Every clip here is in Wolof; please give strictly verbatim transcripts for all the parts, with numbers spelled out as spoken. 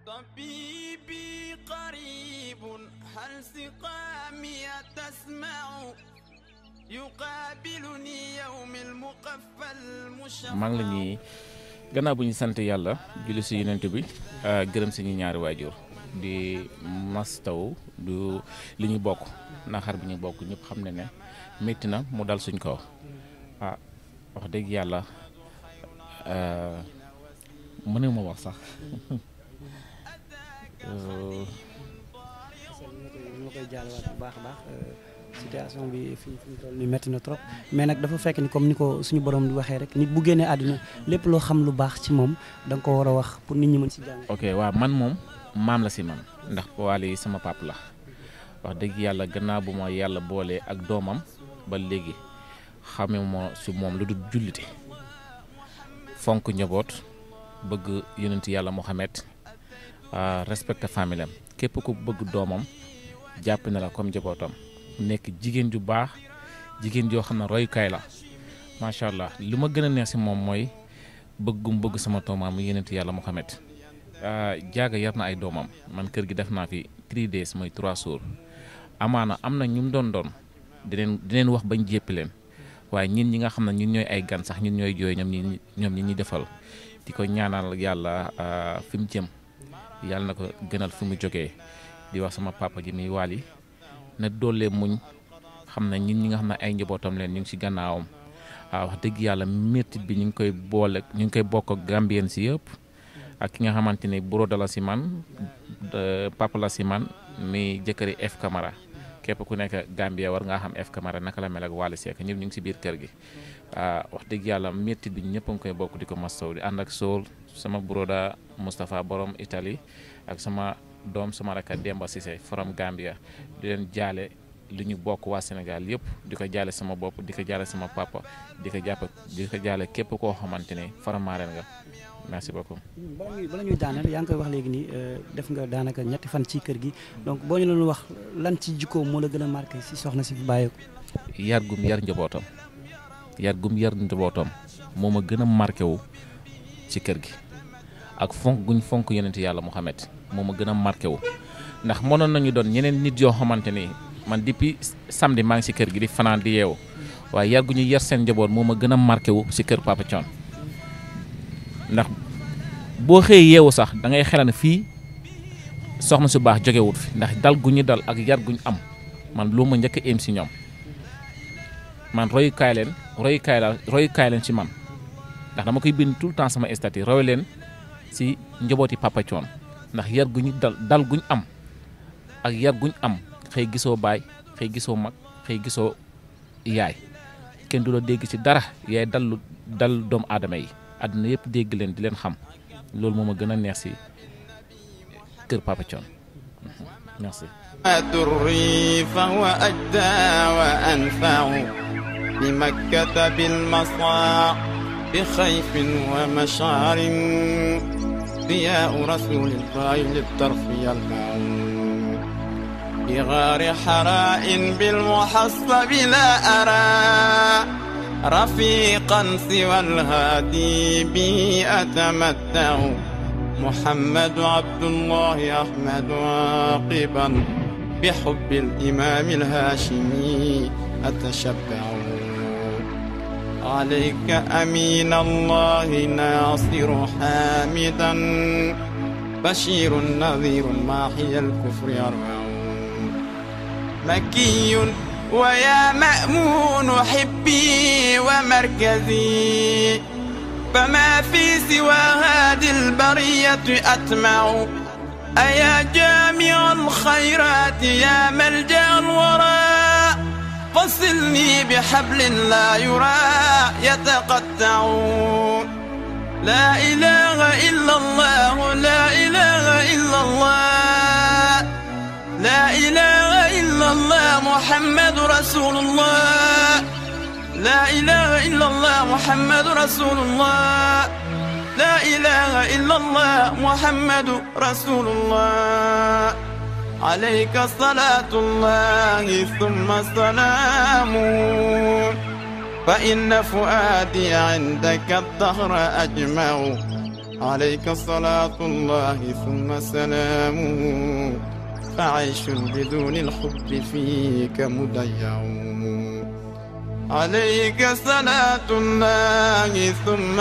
طبيبي قريب هل سقامي تسمع يقابلني يوم المقفى المشفع maa ngi la ñuy gannaaw bu ñu sant yàlla julli si yonent bi gërëm si ñu ñaari waajur di mastaw du li ñu bokk naxar bi ñu bokk ñëpp xam ne ne métti na mu dal suñ kaw ah wax dëgg yàlla mënuma wax sax ñoo koy jaalewaat bu baax a baax situation bi fi fi mu toll nii métti na trop mais nag dafa fekk ni comme ni ko suñu borom di waxee rek nit bu génnee àdduna lépp loo xam lu baax ci moom da nga ko war a wax pour nit ñi mën si jàng. ok waaw man moom maam la si man ndax Wally sama pap la wax dëgg yàlla gannaaw bu ma yàlla boolee ak doomam ba léegi xamee ma si moom lu dul jullite fonk njaboot bëgg yonent yàlla Muhammad respecté famille am képp ku bëgg doomam jàpp na la comme njabootam nekk jigéen ju baax jigéen joo xam ne royukaay la macha allah li ma gën a neex si moom mooy bëggum bëgg sama doomam mu yonent yàlla Muhammad jaaga yar na ay doomam man kër gi def naa fi three days mooy trois jours amaana am na ñu mu doon doon dineen dineen wax bañ jéppi leen waaye ñin ñi nga xam ne ñun ñooy ay gan sax ñun ñooy jooy ñoom ñi ñoom ñi ñuy defal di ko ñaanal yàlla fi mu jëm yàlla na ko gënal fi mu jógee di wax sama papa ji muy Wally na doole muñ xam na ñin ñi nga xam ne ay njabootam leen ñu ngi ci gannaawam waaw wax dëgg yàlla métit bi ñu ngi koy boole ñu ngi koy bokk ak Gambien si yëpp ak ki nga xamante ni broda la si man papa la si man mi jëkkëri F Camara képp ku nekk Gambia war ngaa xam F Camara naka la mel ak Wally Seck ñëpp ñu ngi si biir kër gi wax dëgg yàlla métit bi ñëpp a ngi koy bokk di ko mastaw di ànd ak Soul sama broda Moustapha borom Italie ak sama doom sama rakk Demba Cissé from Gambia di leen jaale li ñu bokk waa Sénégal yëpp di ko jaale sama bopp di ko jaale sama papa di ko jàpp di ko jaale képp koo xamante ne faramaareen nga merci beaucoup. bala ñuy bala ñuy daaneel yaa ngi koy wax léegi nii def nga daanaka ñetti fan ci kër gi donc boo ñu leen wax lan ci jikko moo la gën a marqué si soxna si fi bàyyeeku. yar gum yar njabootam yar gum yar njabootam moo ma gën a marqué wu ci kër gi ak fonk guñ fonk yonent yàlla Muhammad moo ma gën a marqué wu ndax mënoon nañu doon ñeneen nit yoo xamante ni man depuis samedi maa ngi si kër gi di fanaan di yeewu waaye yar gu ñu yar seen njaboot moo ma gën a marqué wu si kër Papa Thione ndax boo xëyee yeewu sax da ngay xelal fii soxna su baax jógewut fi ndax dal gu ñu dal ak yar gu ñu am man loo ma njëkk a éem si ñoom man royukaay leen royukaay la royukaay leen si man ndax dama koy bind tout le temps sama statut roy leen si njabooti Papa Thione ndax yar gu ñu dal dal gu ñu am ak yar gu ñu am xëy gisoo baay xëy gisoo mag xëy gisoo yaay kenn du la dégg ci dara yaay dallu dal doomu aadama yi àdduna yëpp dégg leen di leen xam loolu moo ma gën a neex si kër Papa Thione merci. دري فهو أجدى وأنفع بمكة بالمصاع بخيف ومشعر ضياء رسول الله للطرف يلمع بغار حراء بالمحصب لا أرى رفيقا سوى الهادي به أتمتع محمد عبد الله أحمد عاقبا بحب الإمام الهاشمي أتشبع عليك أمين الله ناصر حامدا بشير نذير ماحي الكفر أربع مكي ويا مأمون حبي ومركزي فما في سوى هذه البرية أتمع أيا جامع الخيرات يا ملجأ الورى فصلني بحبل لا يرى يتقطع لا إله إلا الله لا إله إلا الله لا إله إلا الله محمد رسول الله لا إله إلا الله محمد رسول الله لا إله إلا الله محمد رسول الله عليك صلاة الله ثم سلامه فإن فؤادي عندك الدهر أجمع عليك صلاة الله ثم سلامه فعيش بدون الحب فيك مضيع عليك صلاة الله ثم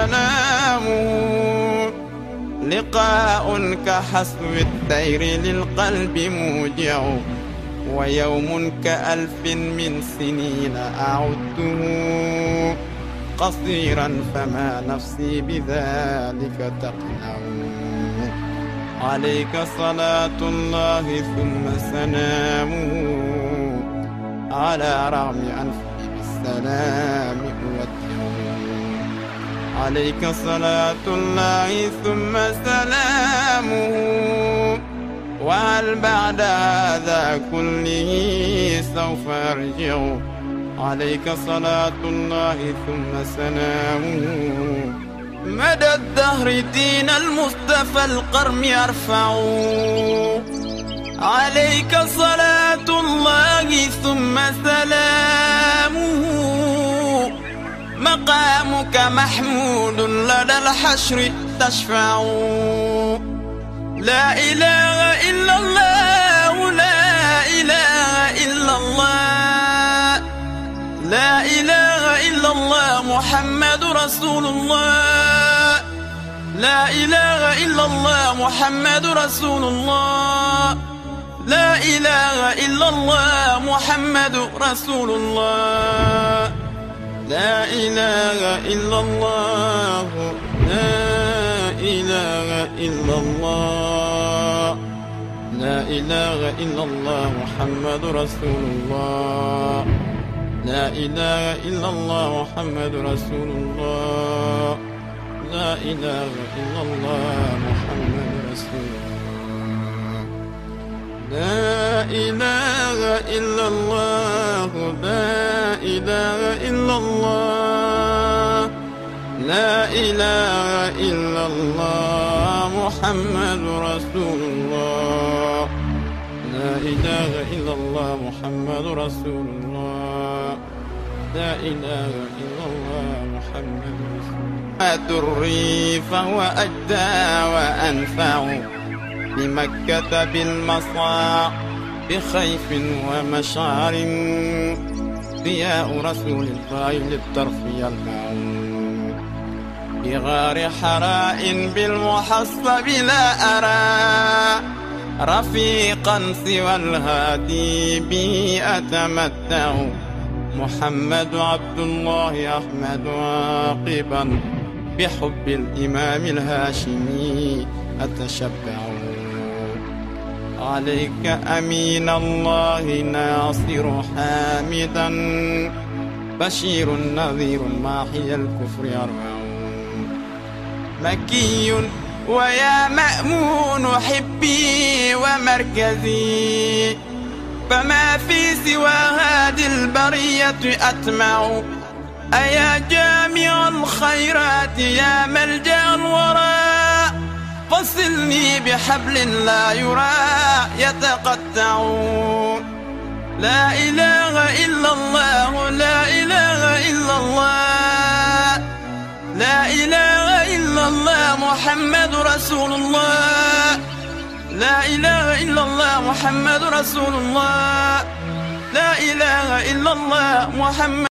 سلامه لقاء كحسب الطير للقلب موجع ويوم كألف من سنين أعده قصيرا فما نفسي بذلك تقنع عليك صلاة الله ثم سلامه على رغم أنفي بالسلام أودع عليك صلاة الله ثم سلامه وهل بعد هذا كله سوف أرجع عليك صلاة الله ثم سلامه مدى الدهر دين المصطفى القرم يرفع عليك صلاة الله ثم سلامه مقامك محمود لدى الحشر تشفع لا إله إلا الله لا إله إلا الله لا إله إلا الله محمد رسول الله لا إله إلا الله محمد رسول الله لا إله إلا الله محمد رسول الله لا إله إلا الله لا إله إلا الله لا إله إلا الله محمد رسول الله لا إله إلا الله محمد رسول الله لا إله إلا الله محمد رسول الله لا إله إلا الله لا إله إلا الله لا إله إلا الله محمد رسول الله لا إله إلا الله محمد رسول الله لا إله إلا الله محمد رسول الله دري فهو أجدى وأنفع بمكة بالمصاع بخيف ومشعر ضياء رسول الله للطرف يلمع بغار حراء بالمحصب لا أرى رفيقا سوى الهادي به أتمتع محمد عبد الله أحمد عاقبا بحب الإمام الهاشمي أتشبع عليك أمين الله ناصر حامدا بشير نذير ماحي الكفر يرفع مكي ويا مأمون حبي ومركزي فما في سوى هذه البرية أتمع أيا جامع الخيرات يا ملجأ الورى فصلني بحبل لا يرى يتقطع لا إله إلا الله لا إله إلا الله لا إله إلا الله محمد رسول الله لا إله إلا الله محمد رسول الله لا إله إلا الله محمد